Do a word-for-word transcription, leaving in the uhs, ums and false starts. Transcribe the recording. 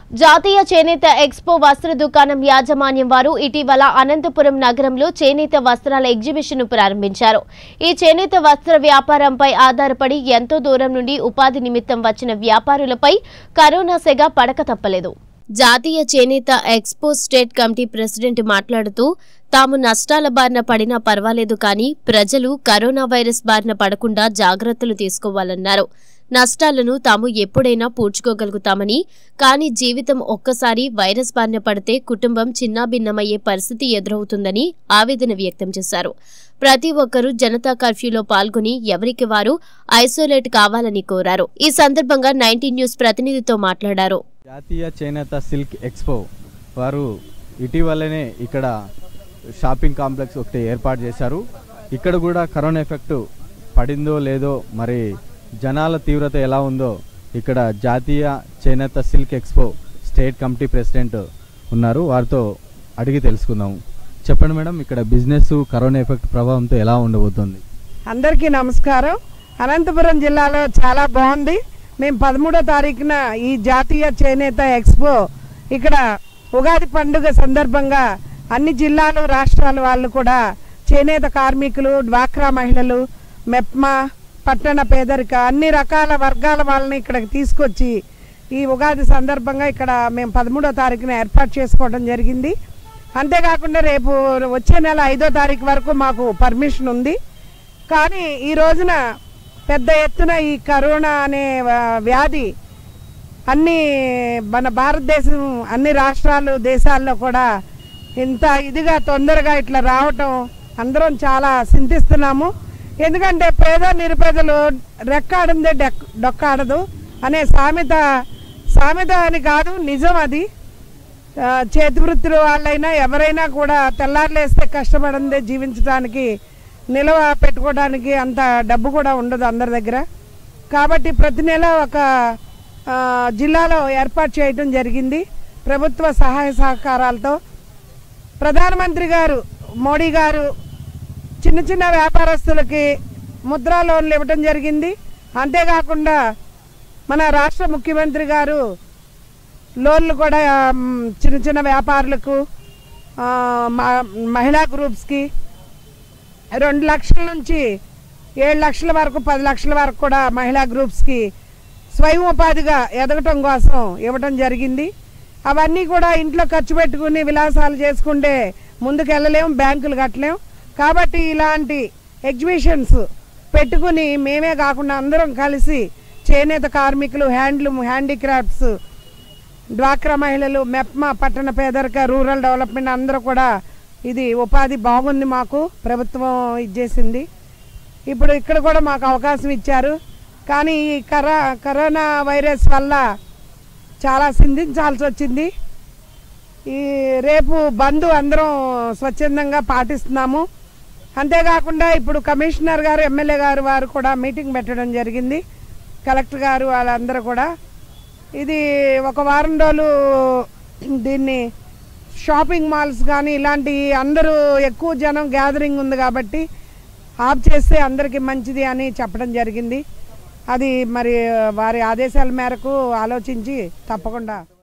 జాతీయ చేనేత ఎక్స్పో వస్త్ర దుకాణం యాజమాన్యం వారు ఇటీవల అనంతపురం నగరంలో చేనేత వస్త్రాల ఎగ్జిబిషన్ ప్రారంభించారు. ఈ చేనేత వస్త్ర వ్యాపారంపై ఆధారపడి ఎంతో దూరం నుండి ఉపాధి నిమిత్తం వచ్చిన వ్యాపారులపై కరోనా సెగ పడక తప్పలేదు. జాతీయ చేనేత ఎక్స్పో స్టేట్ కమిటీ ప్రెసిడెంట్ మాట్లాడుతూ తాము నష్టాల బారిన పడినా పర్వాలేదు కానీ ప్రజలు కరోనా వైరస్ బారిన పడకుండా జాగ్రత్తలు తీసుకోవాలన్నారు. నష్టాలను తాము ఎప్పుడైనా పూడ్చుకోగలుగుతామని, కానీ జీవితం ఒక్కసారి వైరస్ బారిన పడితే కుటుంబం చిన్నాభిన్నమయ్యే పరిస్థితి ఎదురవుతుందని ఆవేదన వ్యక్తం చేశారు. ప్రతి ఒక్కరూ జనతా కర్ఫ్యూలో పాల్గొని ఎవరికి వారు ఐసోలేట్ కావాలని కోరారు. ఈ సందర్భంగా నైన్టీన్ న్యూస్ ప్రతినిధితో మాట్లాడారు. జాతీయ చేనేత సిల్క్ ఎక్స్పో వారు ఇటీవలనే ఇక్కడ షాపింగ్ కాంప్లెక్స్ ఒకటి ఏర్పాటు చేశారు. ఇక్కడ కూడా కరోనా ఎఫెక్ట్ పడిందో లేదో, మరి జనాల తీవ్రత ఎలా ఉందో ఇక్కడ జాతీయ చేనేత silk expo state committee president ఉన్నారు, వారితో అడిగి తెలుసుకుందాం. చెప్పండి మేడం, ఇక్కడ బిజినెస్ కరోనా ఎఫెక్ట్ ప్రభావంతో ఎలా ఉండబోతుంది? అందరికీ నమస్కారం. అనంతపురం జిల్లాలో చాలా బాగుంది. మేము పదమూడో తారీఖున ఈ జాతీయ చేనేత ఎక్స్పో ఇక్కడ ఉగాది పండుగ సందర్భంగా అన్ని జిల్లాలు రాష్ట్రాల వాళ్ళు కూడా చేనేత కార్మికులు, డ్వాక్రా మహిళలు, మెప్మా, పట్టణ పేదరిక అన్ని రకాల వర్గాల వాళ్ళని ఇక్కడికి తీసుకొచ్చి ఈ ఉగాది సందర్భంగా ఇక్కడ మేము పదమూడో తారీఖున ఏర్పాటు చేసుకోవడం జరిగింది. అంతేకాకుండా రేపు వచ్చే నెల ఐదో తారీఖు వరకు మాకు పర్మిషన్ ఉంది. కానీ ఈ రోజున పెద్ద ఎత్తున ఈ కరోనా అనే వ్యాధి అన్ని మన భారతదేశం అన్ని రాష్ట్రాలు దేశాల్లో కూడా ఇంత ఇదిగా తొందరగా ఇట్లా రావటం అందరం చాలా చింతిస్తున్నాము. ఎందుకంటే పేద నిరుపేదలు రెక్కాడిందే డెక్ డొక్కాడదు అనే సామెత సామెత అని కాదు, నిజం అది. చేతి వృత్తుల వాళ్ళైనా ఎవరైనా కూడా తెల్లారులేస్తే కష్టపడిందే జీవించడానికి, నిల్వ పెట్టుకోవడానికి అంత డబ్బు కూడా ఉండదు అందరి దగ్గర. కాబట్టి ప్రతి నెల ఒక జిల్లాలో ఏర్పాటు చేయడం జరిగింది ప్రభుత్వ సహాయ సహకారాలతో. ప్రధానమంత్రి గారు మోడీ గారు చిన్న చిన్న వ్యాపారస్తులకి ముద్రా లోన్లు ఇవ్వడం జరిగింది. అంతేకాకుండా మన రాష్ట్ర ముఖ్యమంత్రి గారు లోన్లు కూడా చిన్న చిన్న వ్యాపారులకు, మహిళా గ్రూప్స్కి రెండు లక్షల నుంచి ఏడు లక్షల వరకు పది లక్షల వరకు కూడా మహిళా గ్రూప్స్కి స్వయం ఉపాధిగా ఎదగటం కోసం ఇవ్వడం జరిగింది. అవన్నీ కూడా ఇంట్లో ఖర్చు పెట్టుకుని విలాసాలు చేసుకుంటే ముందుకు వెళ్ళలేము, బ్యాంకులు కట్టలేము. కాబట్టి ఇలాంటి ఎగ్జిబిషన్స్ పెట్టుకుని మేమే కాకుండా అందరం కలిసి చేనేత కార్మికులు, హ్యాండ్లూమ్, హ్యాండీక్రాఫ్ట్స్, డ్వాక్రా మహిళలు, మెప్మా, పట్టణ పేదరిక, రూరల్ డెవలప్మెంట్ అందరూ కూడా ఇది ఉపాధి బాగుంది. మాకు ప్రభుత్వం ఇచ్చేసింది. ఇప్పుడు ఇక్కడ కూడా మాకు అవకాశం ఇచ్చారు. కానీ ఈ కరా కరోనా వైరస్ వల్ల చాలా చింతించాల్సి వచ్చింది. ఈ రేపు బంద్ అందరం స్వచ్ఛందంగా పాటిస్తున్నాము. అంతేకాకుండా ఇప్పుడు కమిషనర్ గారు, ఎమ్మెల్యే గారు వారు కూడా మీటింగ్ పెట్టడం జరిగింది, కలెక్టర్ గారు వాళ్ళందరూ కూడా. ఇది ఒక వారం రోజులు దీన్ని షాపింగ్ మాల్స్ కానీ ఇలాంటి అందరూ ఎక్కువ జనం గ్యాదరింగ్ ఉంది కాబట్టి ఆఫ్ చేస్తే అందరికీ మంచిది అని చెప్పడం జరిగింది. అది మరి వారి ఆదేశాల మేరకు ఆలోచించి తప్పకుండా